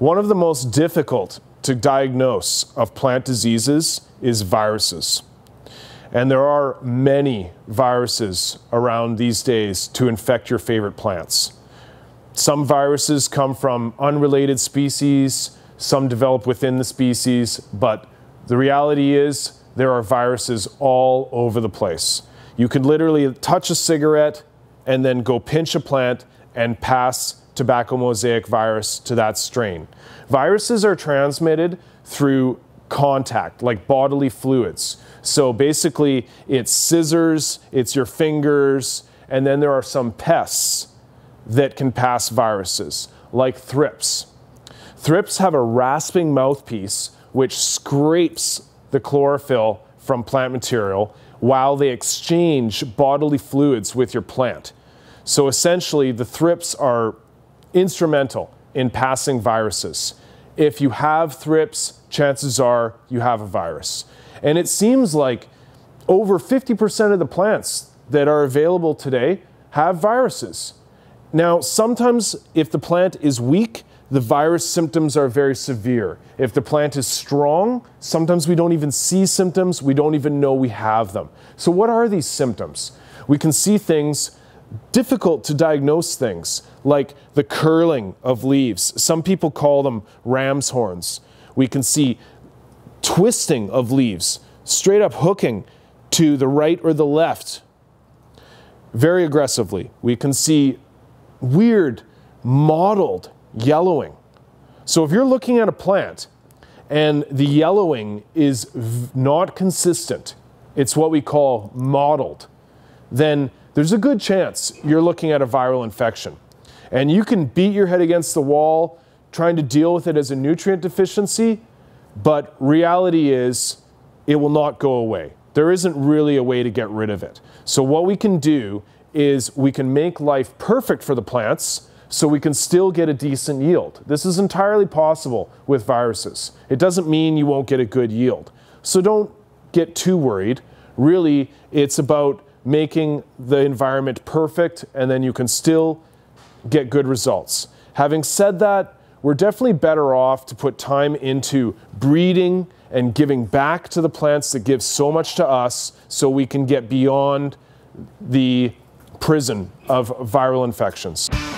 One of the most difficult to diagnose of plant diseases is viruses. And there are many viruses around these days to infect your favorite plants. Some viruses come from unrelated species, some develop within the species, but the reality is there are viruses all over the place. You could literally touch a cigarette and then go pinch a plant and pass tobacco mosaic virus to that strain. Viruses are transmitted through contact, like bodily fluids. So basically, it's scissors, it's your fingers, and then there are some pests that can pass viruses, like thrips. Thrips have a rasping mouthpiece which scrapes the chlorophyll from plant material while they exchange bodily fluids with your plant. So essentially, the thrips are instrumental in passing viruses. If you have thrips, chances are you have a virus. And it seems like over 50% of the plants that are available today have viruses. Now, sometimes if the plant is weak, the virus symptoms are very severe. If the plant is strong, sometimes we don't even see symptoms, we don't even know we have them. So what are these symptoms? We can see things, difficult to diagnose things, like the curling of leaves. Some people call them ram's horns. We can see twisting of leaves, straight up hooking to the right or the left, very aggressively. We can see weird, mottled yellowing. So if you're looking at a plant and the yellowing is not consistent, it's what we call mottled, then there's a good chance you're looking at a viral infection. And you can beat your head against the wall trying to deal with it as a nutrient deficiency, but reality is it will not go away. There isn't really a way to get rid of it. So what we can do is we can make life perfect for the plants so we can still get a decent yield. This is entirely possible with viruses. It doesn't mean you won't get a good yield. So don't get too worried. Really, it's about making the environment perfect, and then you can still get good results. Having said that, we're definitely better off to put time into breeding and giving back to the plants that give so much to us so we can get beyond the prison of viral infections.